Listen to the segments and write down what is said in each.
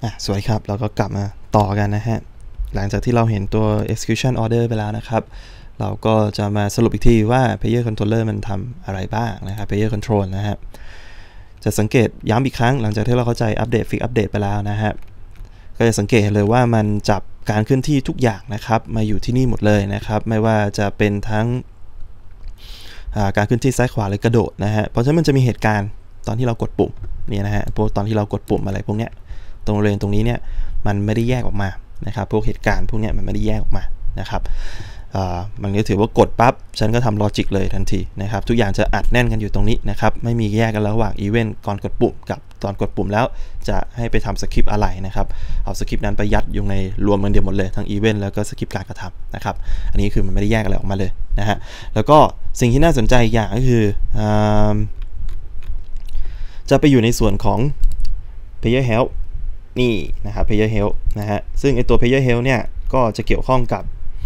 สวัสดีครับเราก็กลับมาต่อกันนะฮะหลังจากที่เราเห็นตัว execution order ไปแล้วนะครับเราก็จะมาสรุปอีกทีว่า player controller มันทำอะไรบ้างนะครับ player control นะฮะจะสังเกตย้ำอีกครั้งหลังจากที่เราเข้าใจอัปเดตฟิกอัปเดตไปแล้วนะฮะก็จะสังเกตเลยว่ามันจับการเคลื่อนที่ทุกอย่างนะครับมาอยู่ที่นี่หมดเลยนะครับไม่ว่าจะเป็นทั้งการเคลื่อนที่ซ้ายขวาหรือกระโดดนะฮะเพราะฉะนั้นมันจะมีเหตุการณ์ตอนที่เรากดปุ่มนี่นะฮะพวกตอนที่เรากดปุ่มอะไรพวกเนี้ยตรงบริเวณตรงนี้เนี่ยมันไม่ได้แยกออกมานะครับพวกเหตุการณ์พวกนี้มันไม่ได้แยกออกมานะครับมันก็ถือว่ากดปั๊บฉันก็ทำลอจิกเลยทันทีนะครับทุกอย่างจะอัดแน่นกันอยู่ตรงนี้นะครับไม่มีแยกกันระหว่างอีเวนต์ก่อนกดปุ่มกับตอนกดปุ่มแล้วจะให้ไปทำสคริปต์อะไรนะครับเอาสคริปต์นั้นไปยัดอยู่ในรวมกันเดียวหมดเลยทั้งอีเวนต์แล้วก็สคริปต์การกระทำนะครับอันนี้คือมันไม่ได้แยกอะไรออกมาเลยนะฮะแล้วก็สิ่งที่น่าสนใจอย่างก็คือจะไปอยู่ในส่วนของ player health นี่นะครับ player health นะฮะซึ่งไอตัว player health เนี่ยก็จะเกี่ยวข้องกับ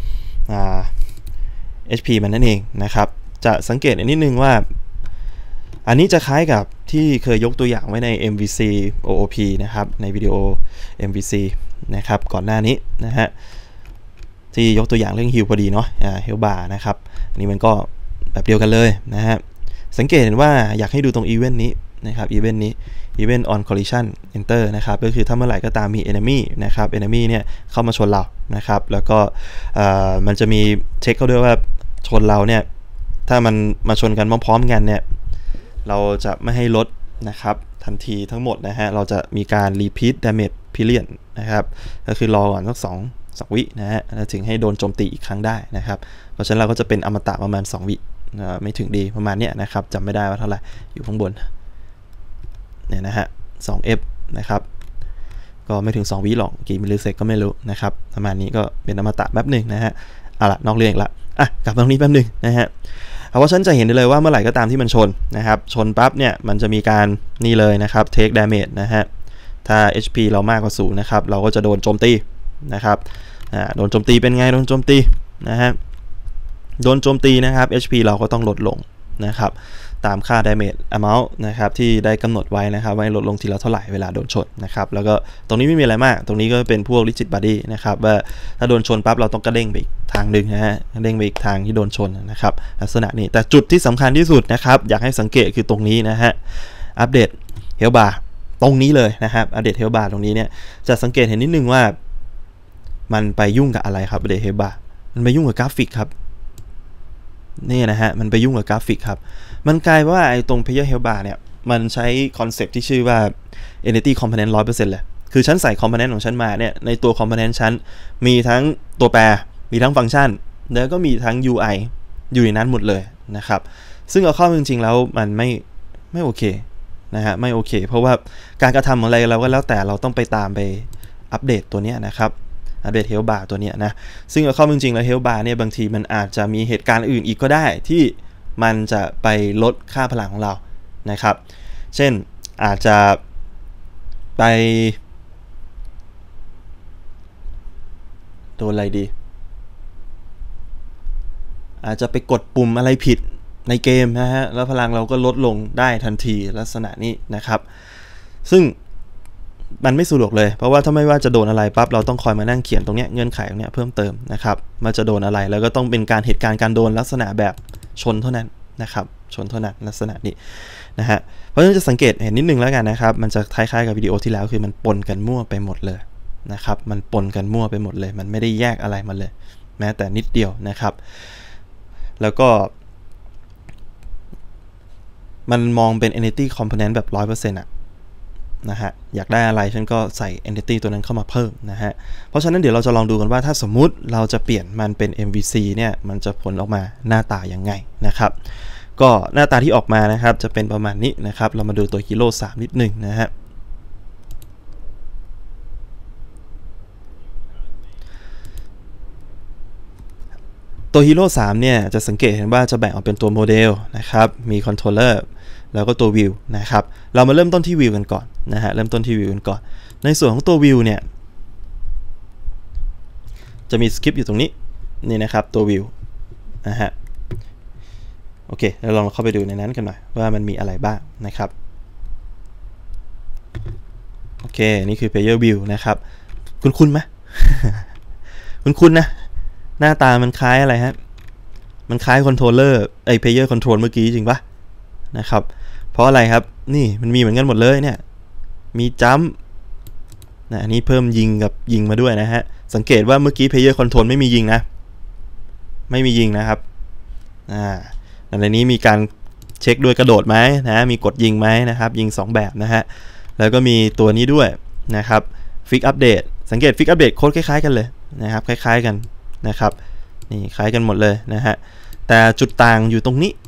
HP มันนั่นเองนะครับจะสังเกตนิดนึงว่าอันนี้จะคล้ายกับที่เคยยกตัวอย่างไว้ใน MVC OOP นะครับในวิดีโอ MVC นะครับก่อนหน้านี้นะฮะที่ยกตัวอย่างเรื่องฮิลพอดีเนาะฮิลบาร์นะครับอันนี้มันก็แบบเดียวกันเลยนะฮะสังเกตเห็นว่าอยากให้ดูตรงอีเวนต์นี้นะครับอีเวนต์นี้ event on collision enter นะครับก็คือถ้าเมื่อไหร่ก็ตามมี enemy นะครับ enemy เนี่ยเข้ามาชนเรานะครับแล้วก็มันจะมีเช็คเขาด้วยว่าชนเราเนี่ยถ้ามันมาชนกันพร้อมๆกันเนี่ยเราจะไม่ให้ลดนะครับทันทีทั้งหมดนะฮะเราจะมีการ repeat damage period นะครับก็คือรอก่อนสัก2 วินะฮะถึงให้โดนโจมตีอีกครั้งได้นะครับเพราะฉะนั้นเราก็จะเป็นอมตะประมาณ2 วิไม่ถึงดีประมาณเนี้ยนะครับจำไม่ได้ว่าเท่าไหร่อยู่ข้างบนเนี่ยนะฮะ 2F นะครับก็ไม่ถึง2 วิหรอกกี่มิลลิเซกก็ไม่รู้นะครับประมาณนี้ก็เป็นอมตะแป๊บหนึ่งนะฮะเอาละนอกเรื่องละกลับตรงนี้แป๊บหนึ่งนะฮะเพราะฉันจะเห็นได้เลยว่าเมื่อไหร่ก็ตามที่มันชนนะครับชนปั๊บเนี่ยมันจะมีการนี่เลยนะครับ take damage นะฮะถ้า HP เรามากกว่า0นะครับเราก็จะโดนโจมตีนะครับโดนโจมตีเป็นไงโดนโจมตีนะฮะโดนโจมตีนะครับ HP เราก็ต้องลดลงนะครับตามค่า damage amount นะครับที่ได้กำหนดไว้นะครับว่าลดลงทีละเท่าไหร่เวลาโดนชนนะครับแล้วก็ตรงนี้ไม่มีอะไรมากตรงนี้ก็เป็นพวก rigid body นะครับว่าถ้าโดนชนปั๊บเราต้องกระเด้งไปอีกทางหนึ่งนะฮะกระเด้งไปอีกทางที่โดนชนนะครับลักษณะนี้แต่จุดที่สำคัญที่สุดนะครับอยากให้สังเกตคือตรงนี้นะฮะอัปเดต health bar ตรงนี้เลยนะครับอัปเดต health bar ตรงนี้เนี่ยจะสังเกตเห็นนิดนึงว่ามันไปยุ่งกับอะไรครับอัปเดต health bar มันไปยุ่งกับกราฟิกครับนี่นะฮะมันไปยุ่งกับกราฟิกครับมันกลายว่าไอ้ตรง player health bar เนี่ยมันใช้คอนเซปต์ที่ชื่อว่า entity component 100% เลยคือฉันใส่ component ของฉันมาเนี่ยในตัว component ฉันมีทั้งตัวแปรมีทั้งฟังก์ชันแล้วก็มีทั้ง UI อยู่ในนั้นหมดเลยนะครับซึ่งเอาเข้าจริงๆแล้วมันไม่โอเคนะฮะไม่โอเคเพราะว่าการกระทำอะไรเราก็แล้วแต่เราต้องไปตามไปอัปเดตตัวเนี้ยนะครับอัปเดต health bar ตัวเนี้ยนะซึ่งเอาเข้าจริงๆแล้ว health bar เนี่ยบางทีมันอาจจะมีเหตุการณ์อื่นอีกก็ได้ที่มันจะไปลดค่าพลังของเรานะครับเช่นอาจจะไปโดนอะไรดีอาจจะไปกดปุ่มอะไรผิดในเกมนะฮะแล้วพลังเราก็ลดลงได้ทันทีลักษณะนี้นะครับซึ่งมันไม่สะดวกเลยเพราะว่าถ้าไม่ว่าจะโดนอะไรปั๊บเราต้องคอยมานั่งเขียนตรงเนี้ยเงื่อนไขตรงเนี้ยเพิ่มเติมนะครับมันจะโดนอะไรแล้วก็ต้องเป็นการเหตุการณ์การโดนลักษณะแบบชนเท่านั้นนะครับชนเท่านั้นลักษณะนี้นะฮะเพราะฉะนั้นจะสังเกตเห็นนิดนึงแล้วกันนะครับมันจะคล้ายๆกับวิดีโอที่แล้วคือมันปนกันมั่วไปหมดเลยนะครับมันปนกันมั่วไปหมดเลยมันไม่ได้แยกอะไรมาเลยแม้แต่นิดเดียวนะครับแล้วก็มันมองเป็น entity component แบบ 100% นะฮะอยากได้อะไรฉันก็ใส่ entity ตัวนั้นเข้ามาเพิ่มนะฮะเพราะฉะนั้นเดี๋ยวเราจะลองดูกันว่าถ้าสมมุติเราจะเปลี่ยนมันเป็น MVC เนี่ยมันจะผลออกมาหน้าตายังไงนะครับก็หน้าตาที่ออกมานะครับจะเป็นประมาณนี้นะครับเรามาดูตัว Hero 3 นิดหนึ่งนะฮะตัว Hero 3 เนี่ยจะสังเกตเห็นว่าจะแบ่งออกเป็นตัวโมเดลนะครับมีคอนโทรลเลอร์แล้วก็ตัววิวนะครับเรามาเริ่มต้นที่วิวกันก่อนนะฮะเริ่มต้นที่วิวกันก่อนในส่วนของตัววิวเนี่ยจะมีสคริปต์อยู่ตรงนี้นี่นะครับตัววิวนะฮะโอเคเราลองเข้าไปดูในนั้นกันหน่อยว่ามันมีอะไรบ้างนะครับโอเคนี่คือ player view นะครับคุ้นไหม คุ้นนะหน้าตามันคล้ายอะไรฮะมันคล้ายคอนโทรลเลอร์player control เมื่อกี้จริงปะนะครับเพราะอะไรครับนี่มันมีเหมือนกันหมดเลยเนี่ยมีจัมป์นะอันนี้เพิ่มยิงกับยิงมาด้วยนะฮะสังเกตว่าเมื่อกี้ player control ไม่มียิงนะไม่มียิงนะครับในนี้มีการเช็คด้วยกระโดดไหมนะมีกดยิงไหมนะครับยิง2แบบนะฮะแล้วก็มีตัวนี้ด้วยนะครับฟิกอัปเดตสังเกตฟิกอัปเดตโค้ดคล้ายๆกันเลยนะครับคล้ายๆกันนะครับนี่คล้ายกันหมดเลยนะฮะแต่จุดต่างอยู่ตรงนี้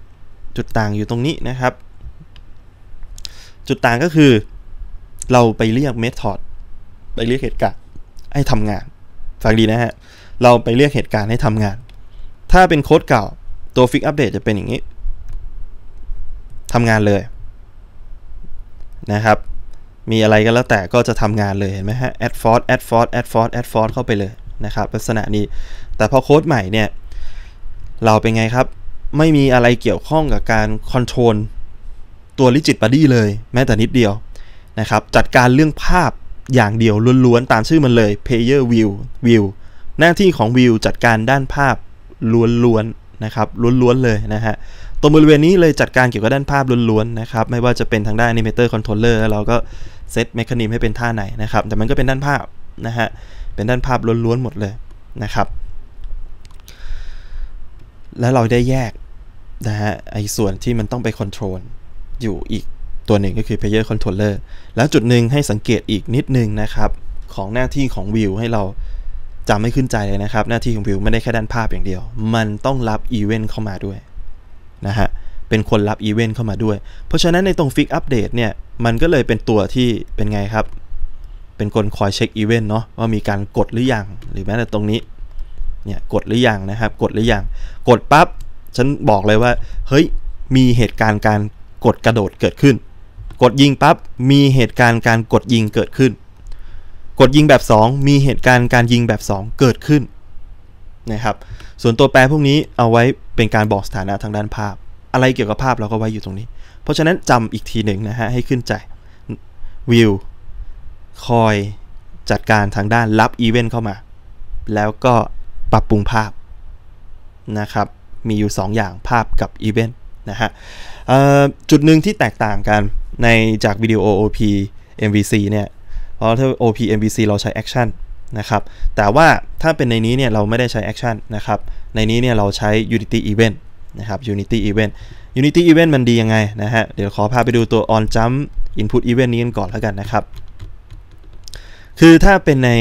นะครับจุดต่างก็คือเราไปเรียกเมธอดไปเรียกเหตุการณ์ให้ทำงานฟังดีนะฮะเราไปเรียกเหตุการณ์ให้ทำงานถ้าเป็นโค้ดเก่าตัวฟิกอัปเดตจะเป็นอย่างนี้ทำงานเลยนะครับมีอะไรก็แล้วแต่ก็จะทำงานเลยเห็นไหมฮะ add force เข้าไปเลยนะครับลักษณะนี้แต่พอโค้ดใหม่เนี่ยเราเป็นไงครับไม่มีอะไรเกี่ยวข้องกับการคอนโทรลตัว rigid body เลยแม้แต่นิดเดียวนะครับจัดการเรื่องภาพอย่างเดียวล้วนๆตามชื่อมันเลย player view หน้าที่ของ view จัดการด้านภาพล้วนๆนะครับล้วนๆเลยนะฮะตรงบริเวณนี้เลยจัดการเกี่ยวกับด้านภาพล้วนๆนะครับไม่ว่าจะเป็นทางด้าน animator controller เราก็เซตเมคานิซมให้เป็นท่าไหนนะครับแต่มันก็เป็นด้านภาพนะฮะเป็นด้านภาพล้วนๆหมดเลยนะครับแล้วเราได้แยกนะฮะไอ้ส่วนที่มันต้องไปคอนโทรลอยู่อีกตัวหนึ่งก็คือ player controller แล้วจุดหนึ่งให้สังเกตอีกนิดนึงนะครับของหน้าที่ของ view ให้เราจำให้ขึ้นใจเลยนะครับหน้าที่ของ view ไม่ได้แค่ด้านภาพอย่างเดียวมันต้องรับอีเวนต์เข้ามาด้วยนะฮะเป็นคนรับอีเวนต์เข้ามาด้วยเพราะฉะนั้นในตรง Fix Update เนี่ยมันก็เลยเป็นตัวที่เป็นไงครับเป็นคนคอยเช็คอีเวนต์เนาะว่ามีการกดหรือยังหรือแม้แต่ตรงนี้เนี่ยกดหรือยังนะครับกดหรือยังกดปั๊บฉันบอกเลยว่าเฮ้ยมีเหตุการณ์การกดกระโดดเกิดขึ้นกดยิงปั๊บมีเหตุการณ์การกดยิงเกิดขึ้นกดยิงแบบ2มีเหตุการณ์การยิงแบบ2เกิดขึ้นนะครับส่วนตัวแปรพวกนี้เอาไว้เป็นการบอกสถานะทางด้านภาพอะไรเกี่ยวกับภาพเราก็ไว้อยู่ตรงนี้เพราะฉะนั้นจำอีกทีหนึ่งนะฮะให้ขึ้นใจ View คอยจัดการทางด้านรับอีเวนต์เข้ามาแล้วก็ปรับปรุงภาพนะครับมีอยู่2อย่างภาพกับอีเวนต์นะฮะจุดหนึ่งที่แตกต่างกันในจากวิดีโอ OP MVC เนี่ยเพราะถ้า OP MVC เราใช้ Action นะครับแต่ว่าถ้าเป็นในนี้เนี่ยเราไม่ได้ใช้ Action นะครับในนี้เนี่ยเราใช้ Unity Event นะครับ Unity Event มันดียังไงนะฮะเดี๋ยวขอพาไปดูตัว On Jump Input Event นี้กันก่อนแล้วกันนะครับคือถ้าเป็นใน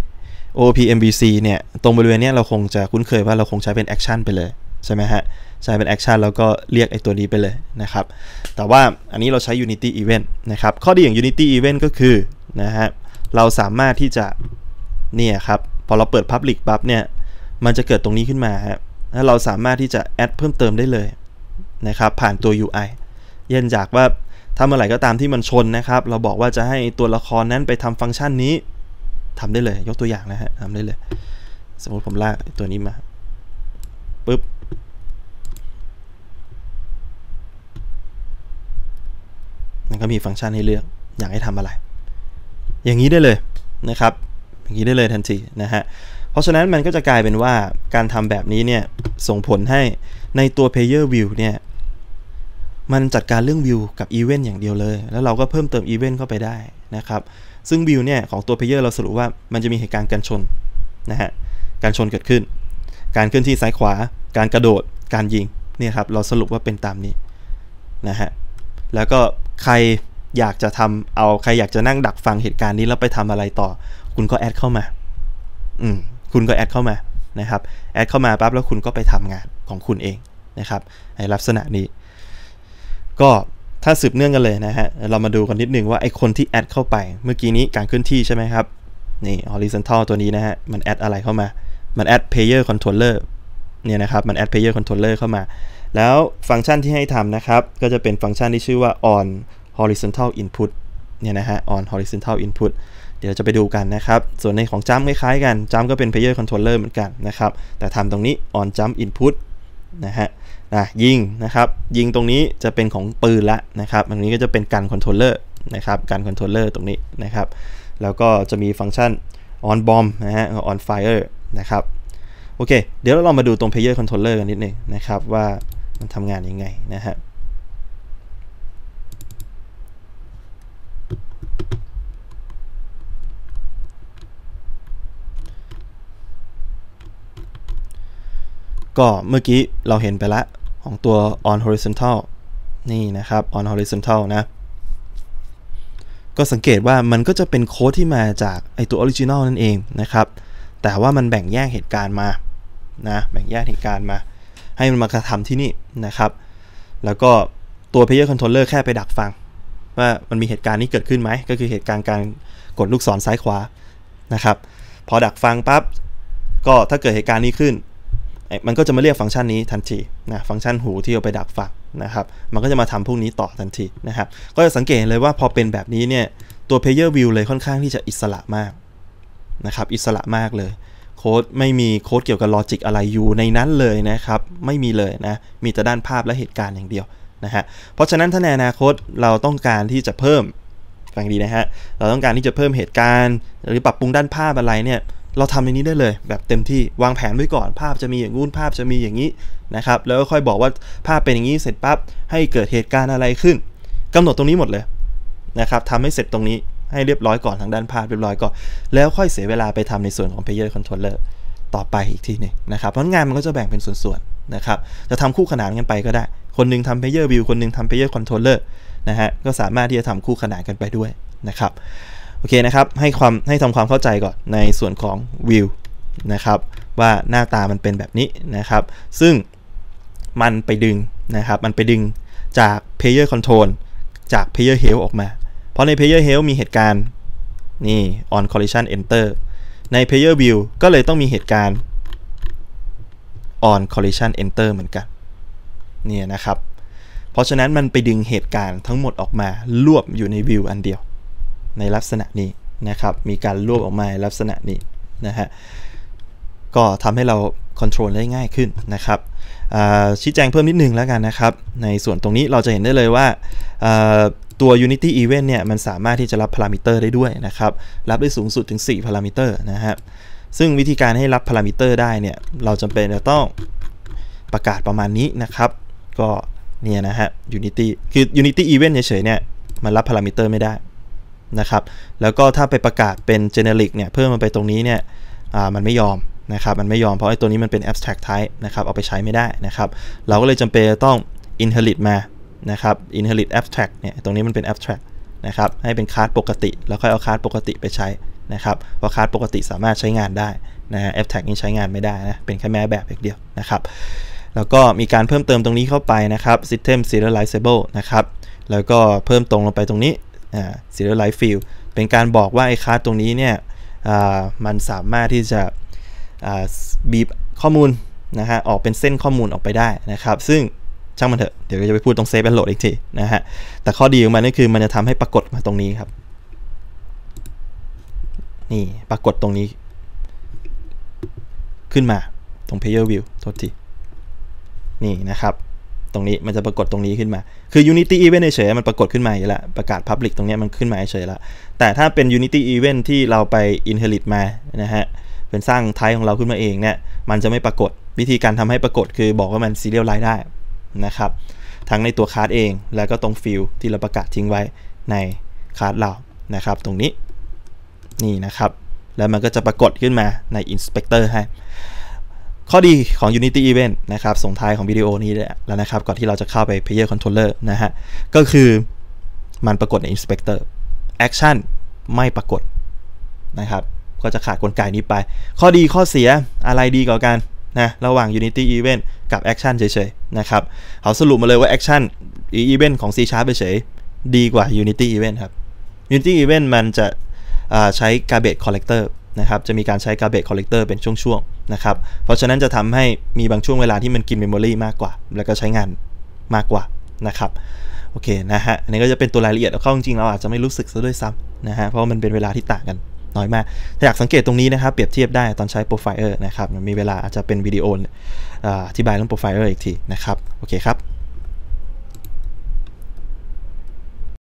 OP MVC เนี่ยตรงบริเวณนี้เราคงจะคุ้นเคยว่าเราคงใช้เป็น Action ไปเลยใช่ไหมฮะใช้เป็น Action แล้วก็เรียกไอ้ตัวนี้ไปเลยนะครับแต่ว่าอันนี้เราใช้ Unity Event นะครับข้อดีอย่าง Unity Event ก็คือนะฮะเราสามารถที่จะเนี่ยครับพอเราเปิด Public ปั๊บเนี่ยมันจะเกิดตรงนี้ขึ้นมาฮะแล้วเราสามารถที่จะแอดเพิ่มเติมได้เลยนะครับผ่านตัว UI เย็นจากว่าถ้าเมื่อไหร่ก็ตามที่มันชนนะครับเราบอกว่าจะให้ตัวละครนั้นไปทำฟังก์ชันนี้ทำได้เลยยกตัวอย่างนะฮะทำได้เลยสมมติผมลากตัวนี้มาปึ๊บมันก็มีฟังก์ชันให้เลือกอยากให้ทำอะไรอย่างนี้ได้เลยนะครับอย่างนี้ได้เลยทันทีนะฮะเพราะฉะนั้นมันก็จะกลายเป็นว่าการทำแบบนี้เนี่ยส่งผลให้ในตัว player view เนี่ยมันจัดการเรื่อง view กับ event อย่างเดียวเลยแล้วเราก็เพิ่มเติม event เข้าไปได้นะครับซึ่ง view เนี่ยของตัว player เราสรุปว่ามันจะมีเหตุการณ์การชนนะฮะการชนเกิดขึ้นการเคลื่อนที่ซ้ายขวาการกระโดดการยิงเนี่ยครับเราสรุปว่าเป็นตามนี้นะฮะแล้วก็ใครอยากจะทำเอาใครอยากจะนั่งดักฟังเหตุการณ์นี้แล้วไปทำอะไรต่อคุณก็แอดเข้ามาคุณก็แอดเข้ามานะครับแอดเข้ามาปั๊บแล้วคุณก็ไปทำงานของคุณเองนะครับในลักษณะนี้ก็ถ้าสืบเนื่องกันเลยนะฮะเรามาดูกันนิดนึงว่าไอคนที่แอดเข้าไปเมื่อกี้นี้การเคลื่อนที่ใช่ไหมครับนี่ horizontal ตัวนี้นะฮะมันแอดอะไรเข้ามามันแอด player controller เนี่ยนะครับมันแอด player controller เข้ามาแล้วฟังก์ชันที่ให้ทำนะครับก็จะเป็นฟังก์ชันที่ชื่อว่า on horizontal input เนี่ยนะฮะ on horizontal input เดี๋ยวจะไปดูกันนะครับส่วนในของ jump คล้ายๆกัน jump ก็เป็น player controller เหมือนกันนะครับแต่ทำตรงนี้ on jump input นะฮะยิงนะครับยิงตรงนี้จะเป็นของปืนละนะครับตรงนี้ก็จะเป็นกัน controller นะครับการคอนโทรลเลอร์ตรงนี้นะครับแล้วก็จะมีฟังก์ชัน on bomb นะฮะ on fire นะครับโอเคเดี๋ยวเรามาดูตรง player controller กันนิดนึงนะครับว่ามันทำงานยังไงนะฮะก็เมื่อกี้เราเห็นไปละของตัว on horizontal นี่นะครับ on horizontal นะก็สังเกตว่ามันก็จะเป็นโค้ดที่มาจากไอตัว original นั่นเองนะครับแต่ว่ามันแบ่งแยกเหตุการณ์มานะแบ่งแยกเหตุการณ์มาให้มันมากระทำที่นี่นะครับแล้วก็ตัว player controller แค่ไปดักฟังว่ามันมีเหตุการณ์นี้เกิดขึ้นไหมก็คือเหตุการณ์การกดลูกศรซ้ายขวานะครับพอดักฟังปั๊บก็ถ้าเกิดเหตุการณ์นี้ขึ้นมันก็จะมาเรียกฟังก์ชันนี้ทันทีนะฟังก์ชันหูที่เอาไปดักฟังนะครับมันก็จะมาทำพวกนี้ต่อทันทีนะครับก็จะสังเกตเลยว่าพอเป็นแบบนี้เนี่ยตัว player view เลยค่อนข้างที่จะอิสระมากนะครับอิสระมากเลยโค้ดไม่มีโค้ดเกี่ยวกับลอจิกอะไรอยู่ในนั้นเลยนะครับไม่มีเลยนะมีแต่ด้านภาพและเหตุการณ์อย่างเดียวนะฮะเพราะฉะนั้นถ้าในอนาคตเราต้องการที่จะเพิ่มฟังดีนะฮะเราต้องการที่จะเพิ่มเหตุการณ์หรือปรับปรุงด้านภาพอะไรเนี่ยเราทำในนี้ได้เลยแบบเต็มที่วางแผนไว้ก่อนภาพจะมีอย่างงู้นภาพจะมีอย่างนี้นะครับแล้วก็ค่อยบอกว่าภาพเป็นอย่างนี้เสร็จปั๊บให้เกิดเหตุการณ์อะไรขึ้นกำหนดตรงนี้หมดเลยนะครับทำให้เสร็จตรงนี้ให้เรียบร้อยก่อนทางด้านภาพเรียบร้อยก่อนแล้วค่อยเสียเวลาไปทำในส่วนของ player controller ต่อไปอีกทีนึงนะครับเพราะงานมันก็จะแบ่งเป็นส่วนๆนะครับจะทำคู่ขนานกันไปก็ได้คนนึงทำ player view คนนึงทำ player controller นะฮะก็สามารถที่จะทำคู่ขนานกันไปด้วยนะครับโอเคนะครับให้ทำความเข้าใจก่อนในส่วนของ view นะครับว่าหน้าตามันเป็นแบบนี้นะครับซึ่งมันไปดึงนะครับมันไปดึงจาก player control จาก player health ออกมาเพราะใน player health มีเหตุการณ์นี่ on collision enter ใน player view ก็เลยต้องมีเหตุการณ์ on collision enter เหมือนกันเนี่ยนะครับเพราะฉะนั้นมันไปดึงเหตุการณ์ทั้งหมดออกมารวบอยู่ใน view อันเดียวในลักษณะนี้นะครับมีการรวบออกมาในลักษณะนี้นะฮะก็ทำให้เราคอนโทรลได้ง่ายขึ้นนะครับชี้แจงเพิ่มนิดนึงแล้วกันนะครับในส่วนตรงนี้เราจะเห็นได้เลยว่าตัว Unity Event เนี่ยมันสามารถที่จะรับพารามิเตอร์ได้ด้วยนะครับรับได้สูงสุดถึง4พารามิเตอร์นะฮะซึ่งวิธีการให้รับพารามิเตอร์ได้เนี่ยเราจำเป็นจะต้องประกาศประมาณนี้นะครับก็เนี่ยนะฮะ Unity คือ Unity Event เฉยๆเนี่ยมันรับพารามิเตอร์ไม่ได้นะครับแล้วก็ถ้าไปประกาศเป็น generic เนี่ยเพิ่มมันไปตรงนี้เนี่ยมันไม่ยอมนะครับมันไม่ยอมเพราะไอ้ตัวนี้มันเป็น abstract type นะครับเอาไปใช้ไม่ได้นะครับเราก็เลยจำเป็นต้อง inherit มานะครับ inherit abstract เนี่ยตรงนี้มันเป็น abstract นะครับให้เป็นคลาสปกติแล้วค่อยเอาคลาสปกติไปใช้นะครับเพราะคลาสปกติสามารถใช้งานได้นะ abstract นี่ใช้งานไม่ได้นะเป็นแค่แม่แบบอย่างเดียวนะครับแล้วก็มีการเพิ่มเติมตรงนี้เข้าไปนะครับ system serializable นะครับแล้วก็เพิ่มตรงลงไปตรงนี้serialize field เป็นการบอกว่าไอ้คลาสตรงนี้เนี่ยมันสามารถที่จะบีบข้อมูลนะฮะออกเป็นเส้นข้อมูลออกไปได้นะครับซึ่งช่างมันเถอะเดี๋ยวจะไปพูดตรง save and load อีกทีนะฮะแต่ข้อดีของมันก็คือมันจะทำให้ปรากฏมาตรงนี้ครับนี่ปรากฏตรงนี้ขึ้นมาตรง player view โทษทีนี่นะครับตรงนี้มันจะปรากฏตรงนี้ขึ้นมาคือ Unity Event เฉยๆมันปรากฏขึ้นมาอยู่แล้วประกาศ Public ตรงนี้มันขึ้นมาเฉยๆแล้วแต่ถ้าเป็น Unity Event ที่เราไป Inherit มานะฮะเป็นสร้างไทป์ของเราขึ้นมาเองเนี่ยมันจะไม่ปรากฏวิธีการทำให้ปรากฏคือบอกว่ามัน Serialize ได้นะครับทั้งในตัวคลาสเองแล้วก็ตรงฟิลที่เราประกาศทิ้งไว้ในคลาสเรานะครับตรงนี้นี่นะครับแล้วมันก็จะปรากฏขึ้นมาใน Inspector ให้ข้อดีของ Unity Event นะครับส่งท้ายของวิดีโอนี้แล้วนะครับก่อนที่เราจะเข้าไป Player Controller นะฮะก็คือมันปรากฏใน Inspector Action ไม่ปรากฏนะครับก็จะขาดกลไกนี้ไปข้อดีข้อเสียอะไรดีกว่ากันนะระหว่าง Unity Event กับ Action เฉยๆนะครับเขาสรุปมาเลยว่า Action Event ของ C# เฉยๆดีกว่า Unity Event ครับ Unity Event มันจะใช้ Garbage Collector นะครับจะมีการใช้ Garbage Collector เป็นช่วงๆนะครับเพราะฉะนั้นจะทำให้มีบางช่วงเวลาที่มันกิน Memory มากกว่าแล้วก็ใช้งานมากกว่านะครับโอเคนะฮะอันนี้ก็จะเป็นตัวรายละเอียดเข้าจริงๆเราอาจจะไม่รู้สึกซะด้วยซ้ำนะฮะเพราะมันเป็นเวลาที่ต่างกันน้อยมากถ้าอยากสังเกตตรงนี้นะครับเปรียบเทียบได้ตอนใช้ Profiler นะครับมีเวลาอาจจะเป็นวิดีโออธิบายเรื่อง Profiler อีกทีนะครับโอเคครับ